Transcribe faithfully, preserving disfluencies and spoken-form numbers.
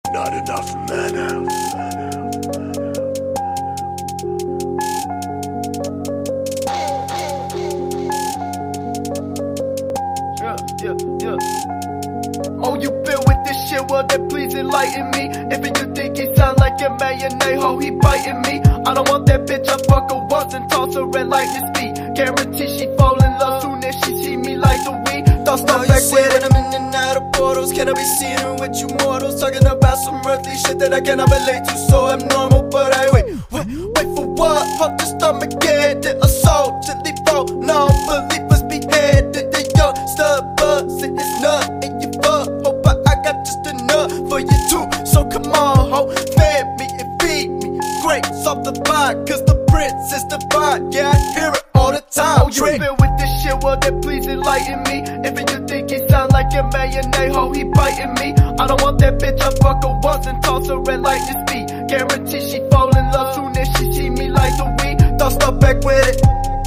Not enough mana. Yeah, yeah, yeah. Oh, you feel with this shit, well then please enlighten me. If you think he sound like a mayonnaise, ho, he biting me. I don't want that bitch, I fuck her once and toss her at lightning speed. Guarantee she fall in love soon as she see me like the weed. Don't stop back with it. I'm in and out of portals. Can I be seen with you mortals? Talking about some earthly shit that I cannot relate to, so abnormal. But I wait, wait, wait for what? Fuck the stomach, get it. A soul to leave out. Non-believers beheaded. The young stud buzz in his nut. And you fuck, hope I, I got just enough for you too. So come on, ho, feed me and feed me. Grapes off the vine, cause the prince is divine. Yeah, I hear it all the time. Oh, you feel with this shit, well then please enlighten me. If you think he sound like a mayonnaise, ho, he biting me. I don't want that bitch, I fuck her once and toss her at lightning speed. Guarantee she fall in love soon as she see me like the weed. Don't stop back with it.